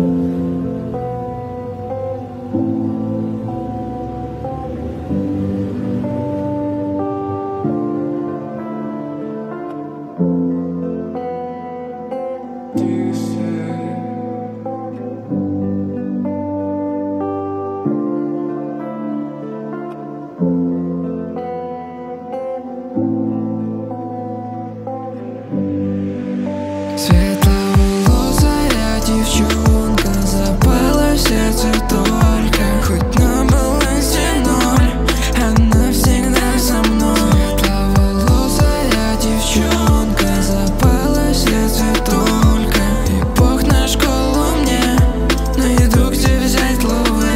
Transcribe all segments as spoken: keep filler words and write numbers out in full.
Светловолосая девчонка запала в сердце только. Хоть на балансе ноль, она всегда со мной. Светловолосая девчонка запала в сердце только. И Бог на школу мне, найду где взять ловы.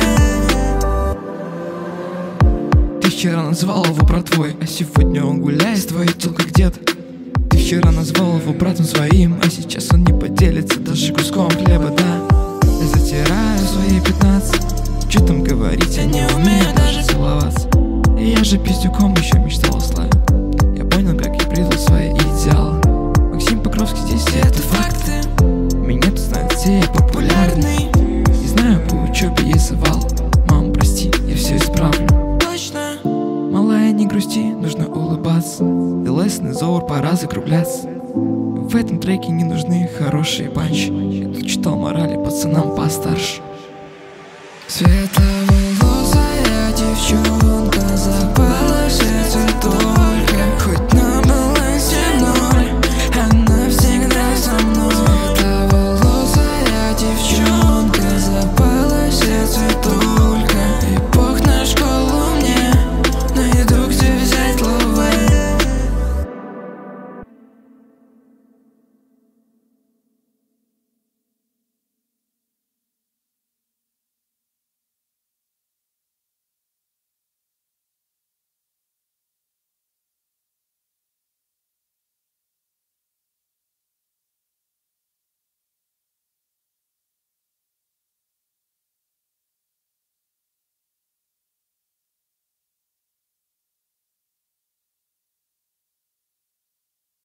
Ты вчера назвал его братвой, а сегодня он гуляет с твоей телкой где-то. Ты вчера назвал его братом своим, а сейчас он не поделится даже куском хлеба, да. Я затираю свои пятнадцать, что там говорить, я не умею даже целоваться. И я же пиздюком еще мечтал о славе. Я понял, как я предал свои идеалы. Максим Покровский здесь, и это факты. Меня тут знают все, я популярный. Не знаю, по учебе есть завал. Мам, прости, я все исправлю. Точно. Малая, не грусти, нужно улыбаться. Лесный зор, пора закругляться. В этом треке не нужны хорошие панчи. Я тут читал морали пацанам постарше. Светловолосая девчонка